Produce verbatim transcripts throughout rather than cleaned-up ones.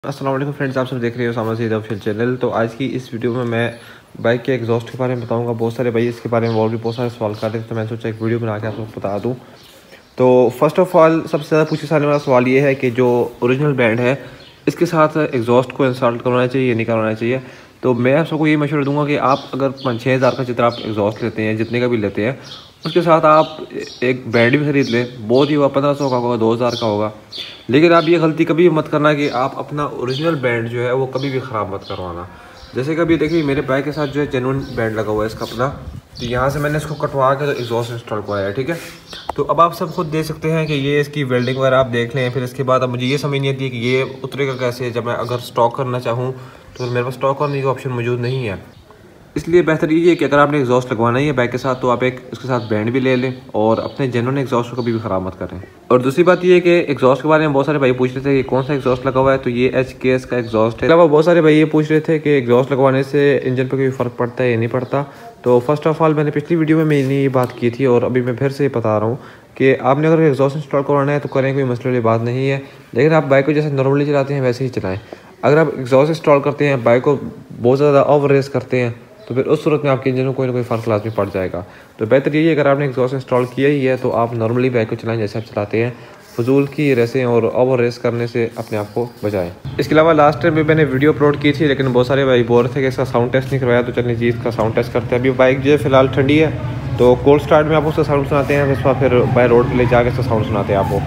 अस्सलाम वालेकुम फ्रेंड्स, आप सब देख रहे हो सामा सीधा ऑफिशियल चैनल। तो आज की इस वीडियो में मैं बाइक के एग्जॉस्ट के बारे में बताऊंगा। बहुत सारे भाई इसके बारे में और भी बहुत सारे सवाल कर रहे थे, तो मैं सोचा एक वीडियो बना के आप लोग बता दूं। तो फर्स्ट ऑफ ऑल सबसे ज़्यादा पूछे जाने वाला सवाल ये है कि जो ओरिजिनल बैंड है इसके साथ एग्जॉस्ट को इंस्टॉल करवाना चाहिए या नहीं करवाना चाहिए। तो मैं आप सबको ये मशवरा दूंगा कि आप अगर पाँच छः हज़ार का जितना आप एग्जॉस्ट लेते हैं, जितने का भी लेते हैं, उसके साथ आप एक बैंड भी ख़रीद लें। बहुत ही हुआ पंद्रह सौ का होगा, दो हज़ार का होगा। लेकिन आप ये गलती कभी भी मत करना कि आप अपना ओरिजिनल बैंड जो है वो कभी भी ख़राब मत करवाना। जैसे कभी देखिए मेरे बाइक के साथ जो है जेन्युइन बैंड लगा हुआ है इसका अपना, तो यहाँ से मैंने इसको कटवा के तो एग्जॉस्ट इंस्टॉल करवाया है, ठीक है। तो अब आप सब खुद देख सकते हैं कि ये इसकी वेल्डिंग वगैरह आप देख लें। फिर इसके बाद अब मुझे ये समझ नहीं आती है कि ये उतरेगा कैसे। जब मैं अगर स्टॉक करना चाहूँ तो मेरे पास स्टॉक करने का ऑप्शन मौजूद नहीं है। इसलिए बेहतर ये है कि अगर आपने एग्जॉस्ट लगवाना ही है बाइक के साथ, तो आप एक उसके साथ बैंड भी ले लें और अपने जेन्युइन एग्जॉस्ट को कभी भी ख़राब मत करें। और दूसरी बात ये है कि एग्जॉस्ट के बारे में बहुत सारे भाई पूछ रहे थे कि कौन सा एग्जॉस्ट लगा हुआ है। तो ये एच के एस का एग्जॉस्ट है। अलावा बहुत सारे भाई ये पूछ रहे थे कि एग्जॉस्ट लगवाने से इंजन पर कोई फ़र्क पड़ता है या नहीं पड़ता। तो फर्स्ट ऑफ ऑल मैंने पिछली वीडियो में मैंने ये बात की थी और अभी मैं फिर से बता रहा हूँ कि आपने अगर एग्जॉस्ट इंस्टॉल करवाना है तो करें, कोई मसले वाली बात नहीं है। लेकिन आप बाइक को जैसे नॉर्मली चलाते हैं वैसे ही चलाएँ। अगर आप एग्जॉस्ट इंस्टॉल करते हैं, बाइक को बहुत ज़्यादा ओवर रेस करते हैं, तो फिर उस सूरत में आपके इंजन में कोई ना कोई फ़र्क लाजमी पड़ जाएगा। तो बेहतर यही है अगर आपने एग्जॉस्ट इंस्टॉल किया ही है तो आप नॉर्मली बाइक को चलाएं जैसे आप चलाते हैं। फजूल की रेसें और ओवर रेस करने से अपने आप को बचाएं। इसके अलावा लास्ट टाइम भी मैंने वीडियो अपलोड की थी, लेकिन बहुत सारे भाई बोल रहे थे कि इसका साउंड टेस्ट नहीं करवाया। तो चलिए जी इसका साउंड टेस्ट करते हैं। अभी बाइक जो है फिलहाल ठंडी है, तो कोल्ड स्टार्ट में आपको उसका साउंड सुनाते हैं, उसके बाद फिर बाय रोड पर ले जाकर इसका साउंड सुनाते हैं आपको।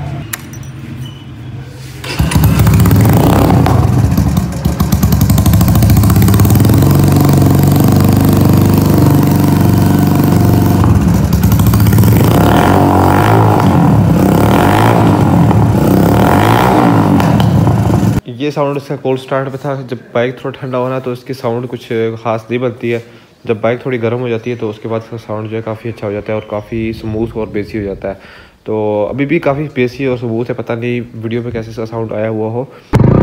ये साउंड इसका कोल्ड स्टार्ट पे था। जब बाइक थोड़ा ठंडा होना तो इसकी साउंड कुछ ख़ास नहीं बनती है। जब बाइक थोड़ी गर्म हो जाती है तो उसके बाद इसका साउंड जो है काफ़ी अच्छा हो जाता है और काफ़ी स्मूथ और बेसी हो जाता है। तो अभी भी काफ़ी बेसी और स्मूथ है, पता नहीं वीडियो में कैसे इसका साउंड आया हुआ हो।